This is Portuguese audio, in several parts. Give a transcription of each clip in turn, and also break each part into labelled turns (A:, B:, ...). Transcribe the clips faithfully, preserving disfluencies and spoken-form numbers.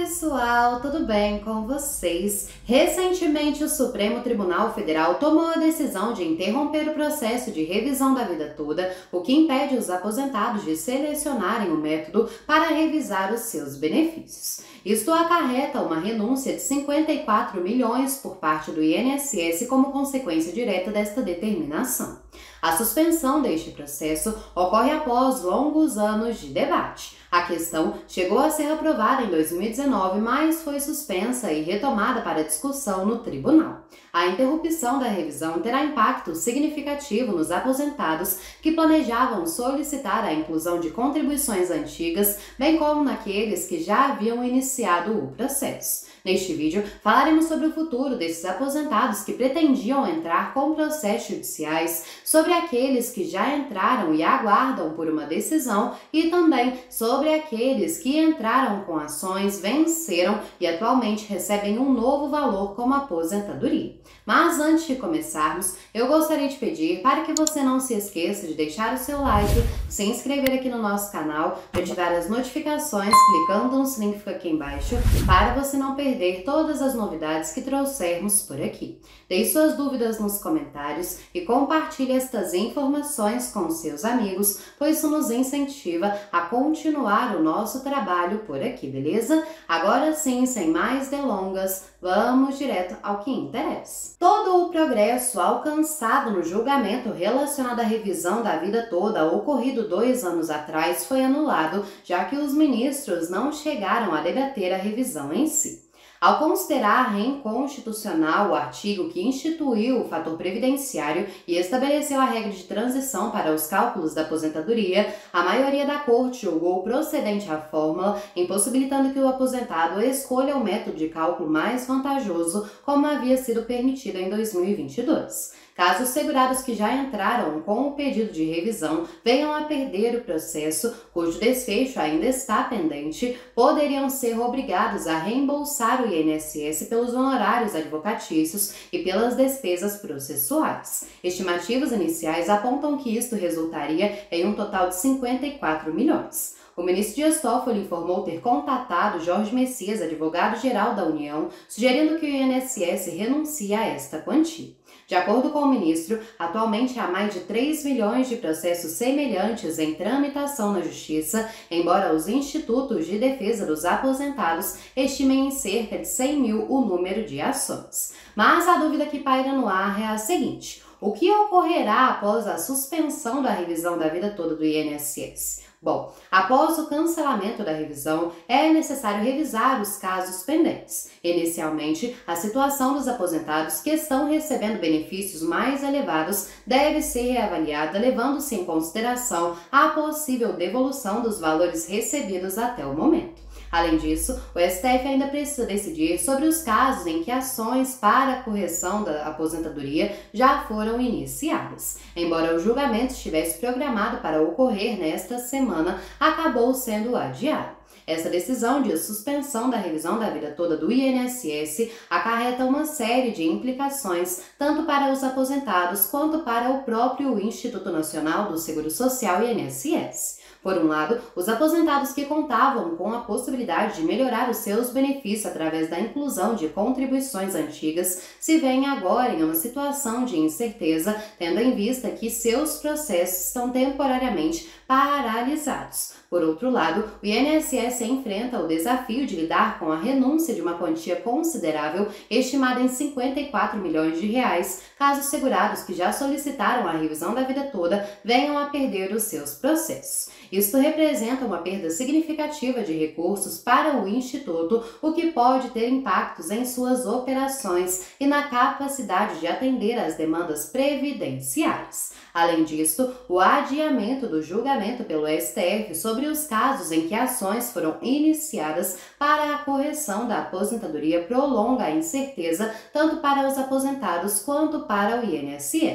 A: pessoal, tudo bem com vocês? Recentemente, o Supremo Tribunal Federal tomou a decisão de interromper o processo de revisão da vida toda, o que impede os aposentados de selecionarem o método para revisar os seus benefícios. Isto acarreta uma renúncia de cinquenta e quatro milhões por parte do I N S S como consequência direta desta determinação. A suspensão deste processo ocorre após longos anos de debate. A questão chegou a ser aprovada em dois mil e dezenove, mas foi suspensa e retomada para discussão no tribunal. A interrupção da revisão terá impacto significativo nos aposentados que planejavam solicitar a inclusão de contribuições antigas, bem como naqueles que já haviam iniciado o processo. Neste vídeo, falaremos sobre o futuro desses aposentados que pretendiam entrar com processos judiciais, sobre aqueles que já entraram e aguardam por uma decisão e também sobre aqueles que entraram com ações, venceram e atualmente recebem um novo valor como aposentadoria. Mas antes de começarmos, eu gostaria de pedir para que você não se esqueça de deixar o seu like, se inscrever aqui no nosso canal, ativar as notificações clicando no sininho que fica aqui embaixo, para você não perder todas as novidades que trouxermos por aqui. Deixe suas dúvidas nos comentários e compartilhe estas informações com seus amigos, pois isso nos incentiva a continuar o nosso trabalho por aqui, beleza? Agora sim, sem mais delongas, vamos direto ao que interessa. Todo o progresso alcançado no julgamento relacionado à revisão da vida toda ocorrido dois anos atrás foi anulado, já que os ministros não chegaram a debater a revisão em si. Ao considerar inconstitucional o artigo que instituiu o fator previdenciário e estabeleceu a regra de transição para os cálculos da aposentadoria, a maioria da Corte julgou procedente a fórmula, impossibilitando que o aposentado escolha o método de cálculo mais vantajoso, como havia sido permitido em dois mil e vinte e dois. Caso os segurados que já entraram com o pedido de revisão venham a perder o processo, cujo desfecho ainda está pendente, poderiam ser obrigados a reembolsar o I N S S pelos honorários advocatícios e pelas despesas processuais. Estimativas iniciais apontam que isto resultaria em um total de cinquenta e quatro milhões. O ministro Dias Toffoli informou ter contatado Jorge Messias, advogado-geral da União, sugerindo que o I N S S renuncie a esta quantia. De acordo com o ministro, atualmente há mais de três milhões de processos semelhantes em tramitação na Justiça, embora os institutos de defesa dos aposentados estimem em cerca de cem mil o número de ações. Mas a dúvida que paira no ar é a seguinte: o que ocorrerá após a suspensão da revisão da vida toda do I N S S? Bom, após o cancelamento da revisão, é necessário revisar os casos pendentes. Inicialmente, a situação dos aposentados que estão recebendo benefícios mais elevados deve ser reavaliada, levando-se em consideração a possível devolução dos valores recebidos até o momento. Além disso, o S T F ainda precisa decidir sobre os casos em que ações para a correção da aposentadoria já foram iniciadas. Embora o julgamento estivesse programado para ocorrer nesta semana, acabou sendo adiado. Essa decisão de suspensão da revisão da vida toda do I N S S acarreta uma série de implicações tanto para os aposentados quanto para o próprio Instituto Nacional do Seguro Social, I N S S. Por um lado, os aposentados que contavam com a possibilidade de melhorar os seus benefícios através da inclusão de contribuições antigas se veem agora em uma situação de incerteza, tendo em vista que seus processos estão temporariamente paralisados. Por outro lado, o I N S S enfrenta o desafio de lidar com a renúncia de uma quantia considerável, estimada em cinquenta e quatro milhões de reais, caso os segurados que já solicitaram a revisão da vida toda venham a perder os seus processos. Isto representa uma perda significativa de recursos para o Instituto, o que pode ter impactos em suas operações e na capacidade de atender às demandas previdenciárias. Além disso, o adiamento do julgamento pelo S T F sobre os casos em que ações foram iniciadas para a correção da aposentadoria prolonga a incerteza tanto para os aposentados quanto para o I N S S.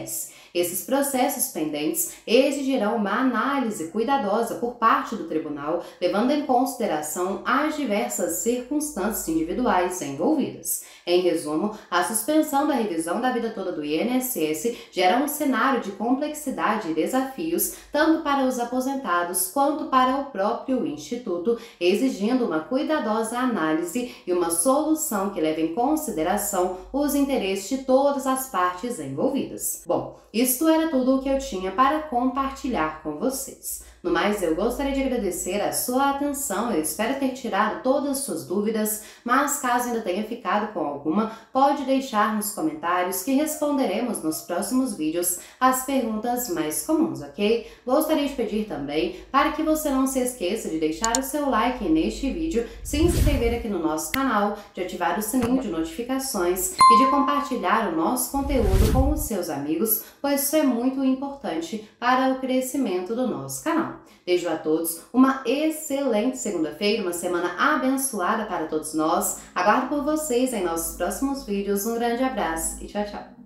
A: Esses processos pendentes exigirão uma análise cuidadosa por parte do tribunal, levando em consideração as diversas circunstâncias individuais envolvidas. Em resumo, a suspensão da revisão da vida toda do I N S S gera um cenário de complexidade e desafios tanto para os aposentados quanto para o próprio Instituto, exigindo uma cuidadosa análise e uma solução que leve em consideração os interesses de todas as partes envolvidas. Bom, isto era tudo o que eu tinha para compartilhar com vocês. No mais, eu gostaria de agradecer a sua atenção, eu espero ter tirado todas as suas dúvidas, mas caso ainda tenha ficado com alguma, pode deixar nos comentários que responderemos nos próximos vídeos as perguntas mais comuns, ok? Gostaria de pedir também para que você não se esqueça de deixar o seu like neste vídeo, se inscrever aqui no nosso canal, de ativar o sininho de notificações e de compartilhar o nosso conteúdo com os seus amigos, pois isso é muito importante para o crescimento do nosso canal. Desejo a todos uma excelente segunda-feira, uma semana abençoada para todos nós. Aguardo por vocês em nossos próximos vídeos. Um grande abraço e tchau, tchau!